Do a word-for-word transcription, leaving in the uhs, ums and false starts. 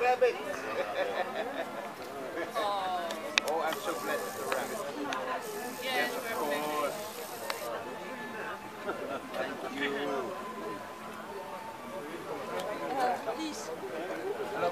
rabbit. Oh. Oh, I'm so glad it's a rabbit. Yeah, Yes, of course. Thank you. Uh, please. Hello.